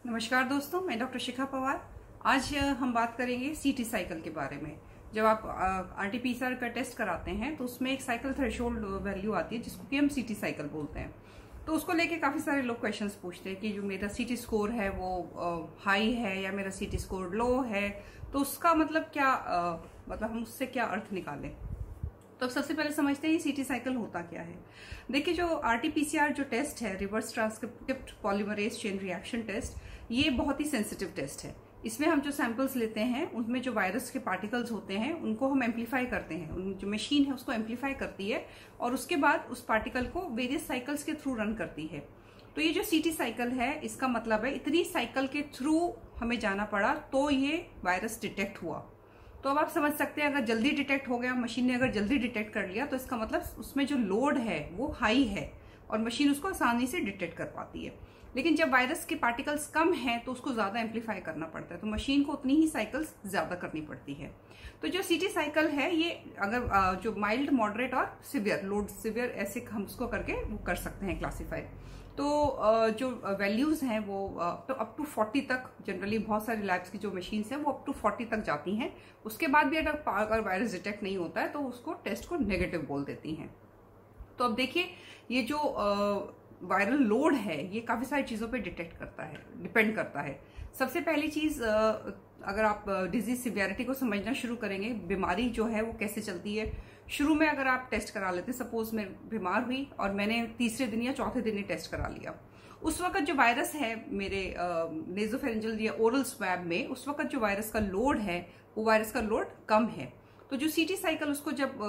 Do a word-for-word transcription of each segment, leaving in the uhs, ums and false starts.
नमस्कार दोस्तों, मैं डॉक्टर शिखा पवार। आज हम बात करेंगे सीटी साइकिल के बारे में। जब आप आरटीपीसीआर का टेस्ट कराते हैं तो उसमें एक साइकिल थ्रेशोल्ड वैल्यू आती है जिसको कि हम सीटी साइकिल बोलते हैं। तो उसको लेके काफी सारे लोग क्वेश्चंस पूछते हैं कि जो मेरा सीटी स्कोर है वो हाई है या मेरा सीटी स्कोर लो है, तो उसका मतलब क्या आ, मतलब हम उससे क्या अर्थ निकालें। तो सबसे पहले समझते हैं सीटी साइकिल होता क्या है। देखिए, जो आरटीपीसीआर जो टेस्ट है, reverse transcriptive polymerase chain reaction test, ये बहुत ही सेंसिटिव टेस्ट है। इसमें हम जो सैंपल्स लेते हैं उनमें जो वायरस के पार्टिकल्स होते हैं उनको हम एम्पलीफाई करते हैं। उन जो मशीन है उसको एम्पलीफाई करती है और उसके बाद उस पार्टिकल को वेरियस साइकिल्स के थ्रू रन करती है। तो ये जो सीटी साइकिल है, इसका मतलब है इतनी साइकिल के थ्रू हमें जाना पड़ा तो ये वायरस डिटेक्ट हुआ। तो अब आप समझ सकते हैं, अगर जल्दी डिटेक्ट हो गया, मशीन ने अगर जल्दी डिटेक्ट कर लिया, तो इसका मतलब उसमें जो लोड है वो हाई है और मशीन उसको आसानी से डिटेक्ट कर पाती है। लेकिन जब वायरस के पार्टिकल्स कम हैं तो उसको ज्यादा एम्पलीफाई करना पड़ता है, तो मशीन को उतनी ही साइकिल्स ज्यादा करनी पड़ती है। तो जो सीटी साइकिल है, ये अगर जो माइल्ड, मॉडरेट और सिवियर, लोड सिवियर, ऐसे हम उसको करके वो कर सकते हैं क्लासीफाई। तो जो वैल्यूज हैं वो तो अप टू फोर्टी तक, जनरली बहुत सारी लैब्स की जो मशीन्स हैं वो अप टू फोर्टी तक जाती हैं। उसके बाद भी अगर अगर वायरस डिटेक्ट नहीं होता है तो उसको टेस्ट को नेगेटिव बोल देती हैं। तो अब देखिए, ये जो वायरल लोड है ये काफी सारी चीजों पे डिटेक्ट करता है, डिपेंड करता है। सबसे पहली चीज, अगर आप डिजीज सिवियरिटी को समझना शुरू करेंगे, बीमारी जो है वो कैसे चलती है। शुरू में अगर आप टेस्ट करा लेते, सपोज मैं बीमार हुई और मैंने तीसरे दिन या चौथे दिन ही टेस्ट करा लिया, उस वक्त जो वायरस है मेरे नेजोफेरेंजियल या ओरल स्वैब में, उस वक्त जो वायरस का लोड है वो वायरस का लोड कम है। तो जो सीटी साइकिल, उसको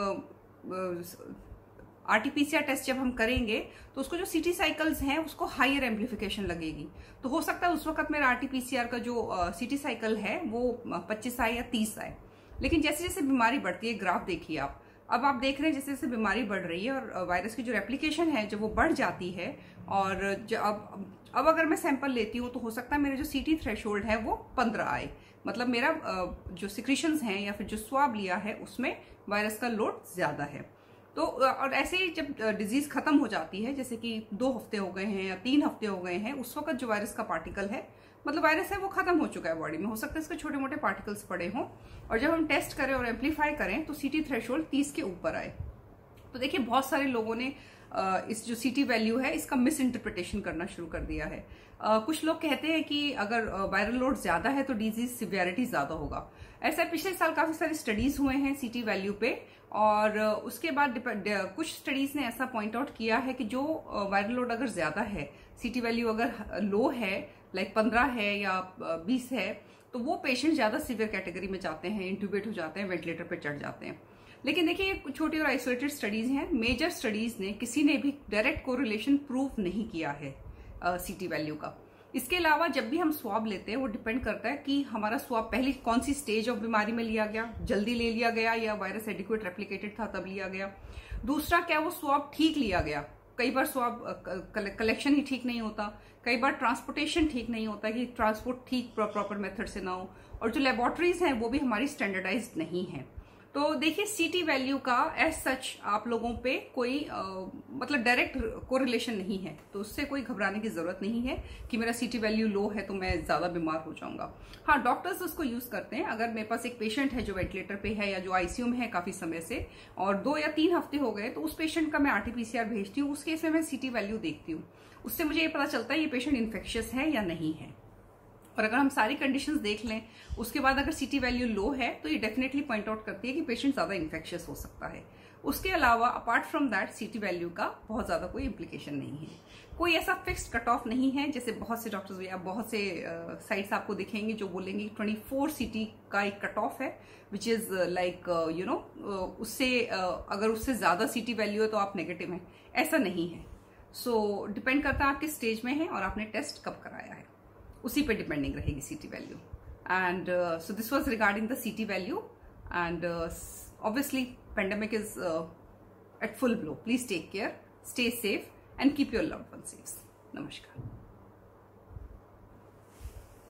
जब आरटीपीसीआर टेस्ट जब हम करेंगे तो उसको जो सीटी साइकिल्स हैं उसको हायर एम्पलीफिकेशन लगेगी। तो हो सकता है उस वक्त मेरा आरटीपीसीआर का जो सीटी साइकिल है वो पच्चीस आए या तीस आए। लेकिन जैसे जैसे बीमारी बढ़ती है, ग्राफ देखिए आप, अब आप देख रहे हैं जैसे जैसे बीमारी बढ़ रही है और वायरस की जो रेप्लिकेशन है जब वो बढ़ जाती है, और जब अब अब अगर मैं सैंपल लेती हूँ तो हो सकता है मेरे जो सीटी थ्रेशोल्ड है वो पंद्रह आए, मतलब मेरा जो सिक्रीशंस हैं या फिर जो स्वाब लिया है उसमें वायरस का लोड ज्यादा है। तो और ऐसे ही जब डिजीज खत्म हो जाती है, जैसे कि दो हफ्ते हो गए हैं या तीन हफ्ते हो गए हैं, उस वक्त जो वायरस का पार्टिकल है, मतलब वायरस है वो खत्म हो चुका है बॉडी में, हो सकता है इसके छोटे मोटे पार्टिकल्स पड़े हों, और जब हम टेस्ट करें और एम्पलीफाई करें तो सीटी थ्रेशोल्ड तीस के ऊपर आए। तो देखिए, बहुत सारे लोगों ने इस जो सीटी वैल्यू है इसका मिस इंटरप्रिटेशन करना शुरू कर दिया है। कुछ लोग कहते हैं कि अगर वायरल लोड ज्यादा है तो डिजीज सिवियरिटी ज्यादा होगा। ऐसा पिछले साल काफी सारे स्टडीज हुए हैं सीटी वैल्यू पे, और उसके बाद कुछ स्टडीज ने ऐसा पॉइंट आउट किया है कि जो वायरल लोड अगर ज्यादा है, सीटी वैल्यू अगर लो है, लाइक पंद्रह है या बीस है, तो वो पेशेंट ज्यादा सीवियर कैटेगरी में जाते हैं, इंट्यूबेट हो जाते हैं, वेंटिलेटर पे चढ़ जाते हैं। लेकिन देखिए, छोटी और आइसोलेटेड स्टडीज हैं, मेजर स्टडीज ने किसी ने भी डायरेक्ट कोरिलेशन प्रूव नहीं किया है सीटी वैल्यू का। इसके अलावा जब भी हम स्वाब लेते हैं वो डिपेंड करता है कि हमारा स्वाब पहले कौन सी स्टेज ऑफ बीमारी में लिया गया, जल्दी ले लिया गया या वायरस एडिक्वेट रेप्लिकेटेड था तब लिया गया। दूसरा, क्या वो स्वाब ठीक लिया गया। कई बार स्वाब कलेक्शन ही ठीक नहीं होता, कई बार ट्रांसपोर्टेशन ठीक नहीं होता कि ट्रांसपोर्ट ठीक प्रॉपर मेथड से ना हो, और जो लेबोरेटरीज हैं वो भी हमारी स्टैंडर्डाइज्ड नहीं है। तो देखिए, सीटी वैल्यू का एज सच आप लोगों पे कोई आ, मतलब डायरेक्ट कोरिलेशन नहीं है, तो उससे कोई घबराने की जरूरत नहीं है कि मेरा सीटी वैल्यू लो है तो मैं ज्यादा बीमार हो जाऊंगा। हाँ, डॉक्टर्स उसको यूज करते हैं। अगर मेरे पास एक पेशेंट है जो वेंटिलेटर पे है या जो आईसीयू में है काफी समय से, और दो या तीन हफ्ते हो गए, तो उस पेशेंट का मैं आरटीपीसीआर भेजती हूँ। उस केस में मैं सीटी वैल्यू देखती हूँ, उससे मुझे ये पता चलता है ये पेशेंट इन्फेक्शियस है या नहीं है। और अगर हम सारी कंडीशंस देख लें उसके बाद अगर सीटी वैल्यू लो है तो ये डेफिनेटली पॉइंट आउट करती है कि पेशेंट ज्यादा इन्फेक्शियस हो सकता है। उसके अलावा apart from that CT value का बहुत ज्यादा कोई इम्प्लीकेशन नहीं है। कोई ऐसा फिक्स्ड कट ऑफ नहीं है, जैसे बहुत से डॉक्टर्स या बहुत से साइट्स uh, आपको दिखेंगे जो बोलेंगे चौबीस सीटी का एक कट ऑफ है, which is like you know उससे uh, अगर उससे ज्यादा सीटी वैल्यू है तो आप नेगेटिव हैं, ऐसा नहीं है। सो so, डिपेंड करता है आप किस स्टेज में हैं और आपने टेस्ट कब कराया है, उसी पे डिपेंडिंग रहेगी CT value. And so this was regarding the CT value, and obviously pandemic is at full blow. Please take care, stay safe and keep your loved ones safe. नमस्कार।